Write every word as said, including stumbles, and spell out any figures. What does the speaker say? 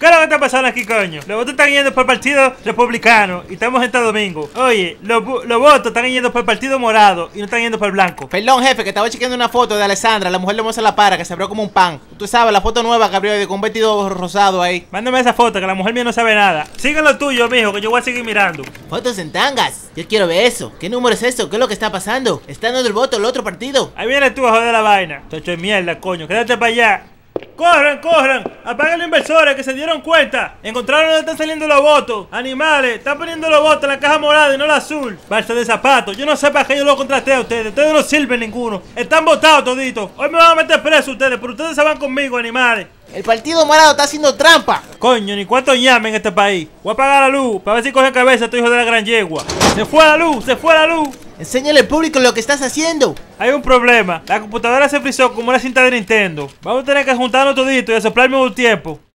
¿Qué es lo que está pasando aquí, coño? Los votos están yendo por el partido republicano y estamos en Santo Domingo. Oye, los, los votos están yendo por el partido morado y no están yendo por el blanco. Perdón, jefe, que estaba chequeando una foto de Alessandra, la mujer de Moza La Para, que se abrió como un pan. Tú sabes, la foto nueva que abrió con un vestido rosado ahí. Mándame esa foto, que la mujer mía no sabe nada. Sigan lo tuyo, mijo, que yo voy a seguir mirando. Fotos en tangas. Yo quiero ver eso. ¿Qué número es eso? ¿Qué es lo que está pasando? ¿Está dando el voto el otro partido? Ahí viene tú a joder la vaina. Tocho de mierda, coño, quédate para allá. ¡Corran, corran! ¡Apaguen los inversores que se dieron cuenta! Encontraron dónde están saliendo los votos. Animales, están poniendo los votos en la caja morada y no la azul. Balsa de zapatos. Yo no sé para qué yo lo contraté a ustedes. Ustedes no sirven ninguno. Están votados toditos. Hoy me van a meter preso ustedes, pero ustedes se van conmigo, animales. El partido morado está haciendo trampa. Coño, ni cuánto llame en este país. Voy a apagar la luz para ver si coge cabeza tu hijo de la gran yegua. Se fue la luz, se fue la luz. Enséñale al público lo que estás haciendo. Hay un problema. La computadora se frizó como una cinta de Nintendo. Vamos a tener que juntarnos toditos y a soplarme un tiempo.